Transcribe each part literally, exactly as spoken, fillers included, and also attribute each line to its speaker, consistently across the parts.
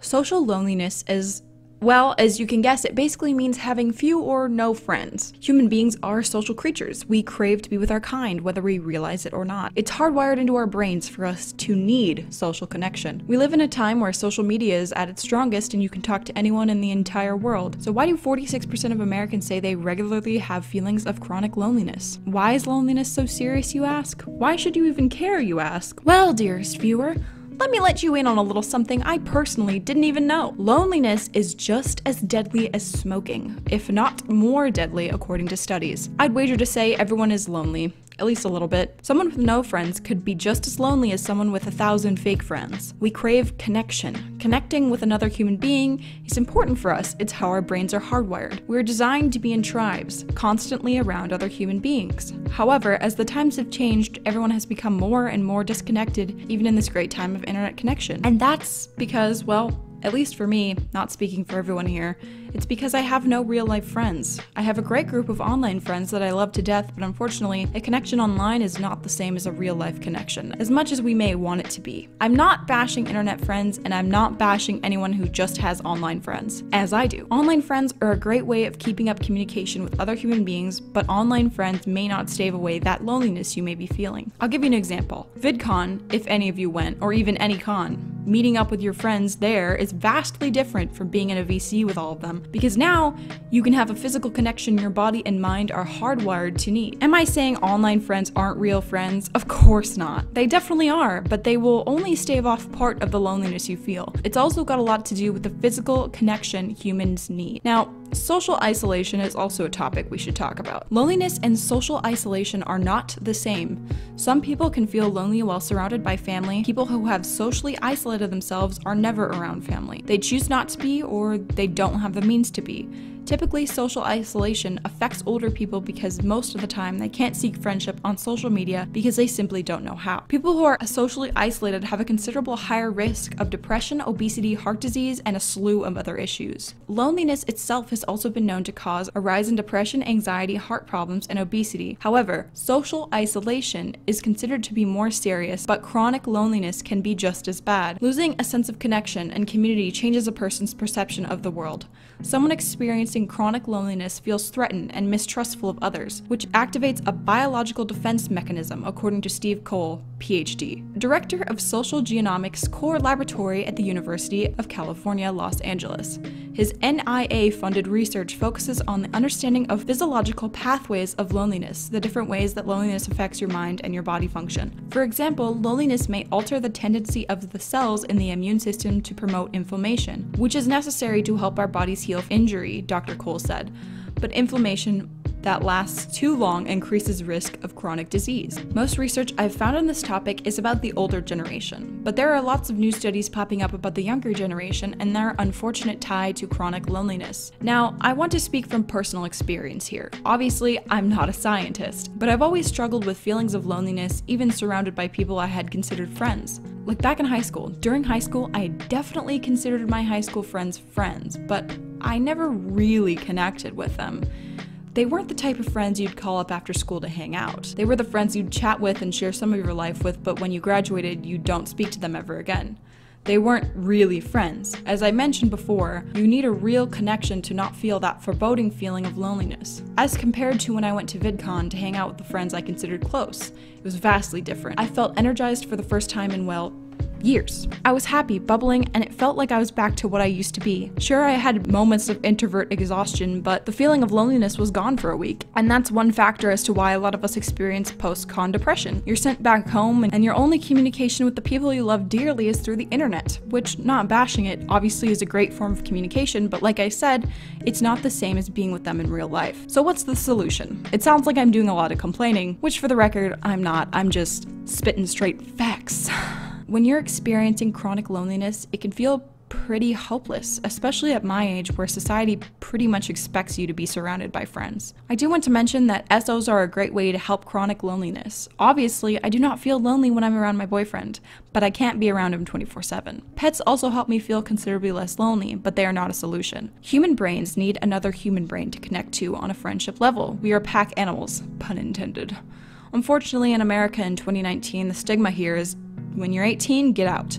Speaker 1: Social loneliness is, well, as you can guess, it basically means having few or no friends. Human beings are social creatures. We crave to be with our kind, whether we realize it or not. It's hardwired into our brains for us to need social connection. We live in a time where social media is at its strongest and you can talk to anyone in the entire world. So why do forty-six percent of Americans say they regularly have feelings of chronic loneliness? Why is loneliness so serious, you ask? Why should you even care, you ask? Well, dearest viewer, let me let you in on a little something I personally didn't even know. Loneliness is just as deadly as smoking, if not more deadly according to studies. I'd wager to say everyone is lonely, at least a little bit. Someone with no friends could be just as lonely as someone with a thousand fake friends. We crave connection. Connecting with another human being is important for us. It's how our brains are hardwired. We're designed to be in tribes, constantly around other human beings. However, as the times have changed, everyone has become more and more disconnected, even in this great time of internet connection. And that's because, well, at least for me, not speaking for everyone here, it's because I have no real-life friends. I have a great group of online friends that I love to death, but unfortunately, a connection online is not the same as a real-life connection, as much as we may want it to be. I'm not bashing internet friends, and I'm not bashing anyone who just has online friends, as I do. Online friends are a great way of keeping up communication with other human beings, but online friends may not stave away that loneliness you may be feeling. I'll give you an example. VidCon, if any of you went, or even any con, meeting up with your friends there is vastly different from being in a V C with all of them, because now you can have a physical connection your body and mind are hardwired to need. Am I saying online friends aren't real friends? Of course not. They definitely are, but they will only stave off part of the loneliness you feel. It's also got a lot to do with the physical connection humans need. Now, social isolation is also a topic we should talk about. Loneliness and social isolation are not the same. Some people can feel lonely while surrounded by family. People who have socially isolated themselves are never around family. They choose not to be, or they don't have the means to be. Typically, social isolation affects older people because most of the time they can't seek friendship on social media because they simply don't know how. People who are socially isolated have a considerable higher risk of depression, obesity, heart disease, and a slew of other issues. Loneliness itself has also been known to cause a rise in depression, anxiety, heart problems, and obesity. However, social isolation is considered to be more serious, but chronic loneliness can be just as bad. Losing a sense of connection and community changes a person's perception of the world. Someone experiencing chronic loneliness feels threatened and mistrustful of others, which activates a biological defense mechanism, according to Steve Cole, P H D, director of Social Genomics Core Laboratory at the University of California, Los Angeles. His N I A-funded research focuses on the understanding of physiological pathways of loneliness, the different ways that loneliness affects your mind and your body function. For example, loneliness may alter the tendency of the cells in the immune system to promote inflammation, which is necessary to help our bodies heal from injury, Doctor Cole said. But inflammation that lasts too long increases risk of chronic disease. Most research I've found on this topic is about the older generation, but there are lots of new studies popping up about the younger generation and their unfortunate tie to chronic loneliness. Now, I want to speak from personal experience here. Obviously, I'm not a scientist, but I've always struggled with feelings of loneliness, even surrounded by people I had considered friends. Like back in high school. During high school, I definitely considered my high school friends friends, but I never really connected with them. They weren't the type of friends you'd call up after school to hang out. They were the friends you'd chat with and share some of your life with, but when you graduated, you don't speak to them ever again. They weren't really friends. As I mentioned before, you need a real connection to not feel that foreboding feeling of loneliness. As compared to when I went to VidCon to hang out with the friends I considered close, it was vastly different. I felt energized for the first time in, well, years. I was happy, bubbling, and it felt like I was back to what I used to be. Sure, I had moments of introvert exhaustion, but the feeling of loneliness was gone for a week. And that's one factor as to why a lot of us experience post-con depression. You're sent back home, and your only communication with the people you love dearly is through the internet, which, not bashing it, obviously is a great form of communication, but like I said, it's not the same as being with them in real life. So what's the solution? It sounds like I'm doing a lot of complaining, which for the record, I'm not. I'm just spitting straight facts. When you're experiencing chronic loneliness, it can feel pretty hopeless, especially at my age where society pretty much expects you to be surrounded by friends. I do want to mention that S Os are a great way to help chronic loneliness. Obviously, I do not feel lonely when I'm around my boyfriend, but I can't be around him twenty-four seven. Pets also help me feel considerably less lonely, but they are not a solution. Human brains need another human brain to connect to on a friendship level. We are pack animals, pun intended. Unfortunately, in America in twenty nineteen, the stigma here is when you're eighteen, get out.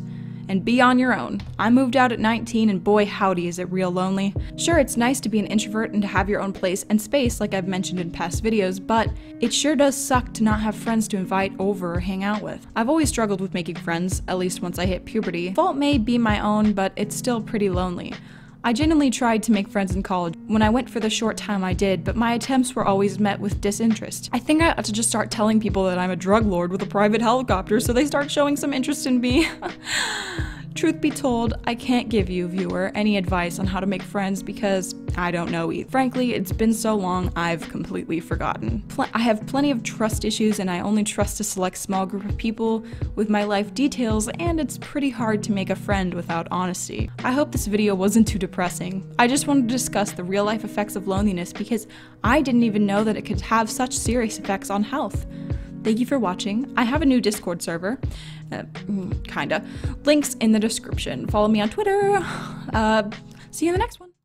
Speaker 1: and be on your own. I moved out at nineteen and boy howdy is it real lonely. Sure, it's nice to be an introvert and to have your own place and space like I've mentioned in past videos, but it sure does suck to not have friends to invite over or hang out with. I've always struggled with making friends, at least once I hit puberty. Fault may be my own, but it's still pretty lonely. I genuinely tried to make friends in college when I went for the short time I did, but my attempts were always met with disinterest. I think I ought to just start telling people that I'm a drug lord with a private helicopter so they start showing some interest in me. Truth be told, I can't give you, viewer, any advice on how to make friends because I don't know either. Frankly, it's been so long, I've completely forgotten. Pl- I have plenty of trust issues and I only trust a select small group of people with my life details, and it's pretty hard to make a friend without honesty. I hope this video wasn't too depressing. I just wanted to discuss the real life effects of loneliness because I didn't even know that it could have such serious effects on health. Thank you for watching. I have a new Discord server, uh, kinda. Links in the description. Follow me on Twitter. Uh, see you in the next one.